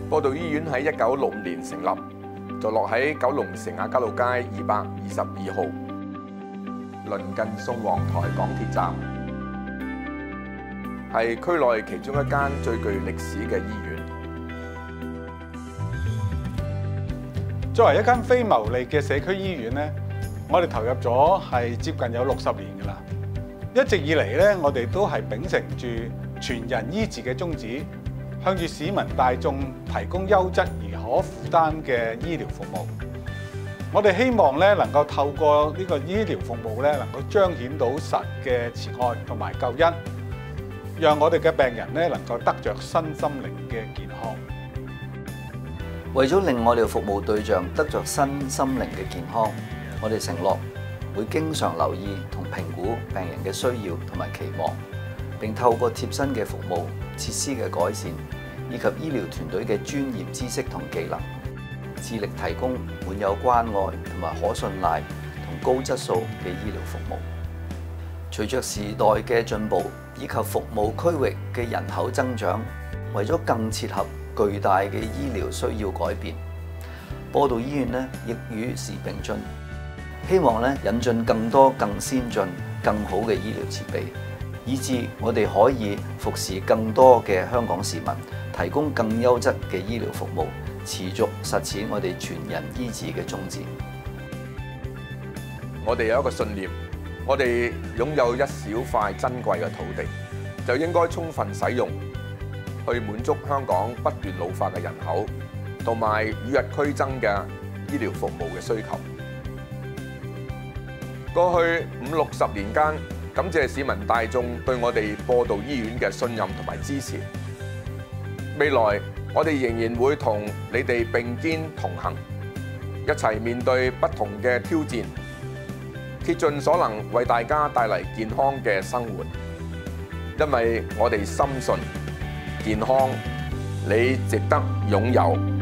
播道醫院喺1965年成立，坐落喺九龍城亞皆老街222號，鄰近宋皇臺港鐵站，係區內其中一間最具歷史嘅醫院。 作為一間非牟利嘅社區醫院咧，我哋投入咗係接近有60年㗎啦。一直以嚟咧，我哋都係秉承住全人醫治嘅宗旨，向住市民大眾提供優質而可負擔嘅醫療服務。我哋希望咧能夠透過呢個醫療服務咧，能夠彰顯到神嘅慈愛同埋救恩，讓我哋嘅病人咧能夠得着身心靈嘅健康。 為咗令我哋嘅服務對象得着身心靈嘅健康，我哋承諾會經常留意同評估病人嘅需要同埋期望，並透過貼身嘅服務、設施嘅改善以及醫療團隊嘅專業知識同技能，致力提供滿有關愛同埋可信賴同高質素嘅醫療服務。隨着時代嘅進步以及服務區域嘅人口增長，為咗更切合巨大嘅醫療需要改變，播道醫院咧亦與時並進，希望咧引進更多更先進、更好嘅醫療設備，以致我哋可以服侍更多嘅香港市民，提供更優質嘅醫療服務，持續實踐我哋全人醫治嘅宗旨。 我哋有一個信念，我哋擁有一小塊珍貴嘅土地，就應該充分使用，去滿足香港不斷老化嘅人口，同埋與日俱增嘅醫療服務嘅需求。過去50-60年間，感謝市民大眾對我哋播道醫院嘅信任同埋支持。未來我哋仍然會同你哋並肩同行，一齊面對不同嘅挑戰，竭盡所能為大家帶嚟健康嘅生活。因為我哋深信健康，你值得擁有。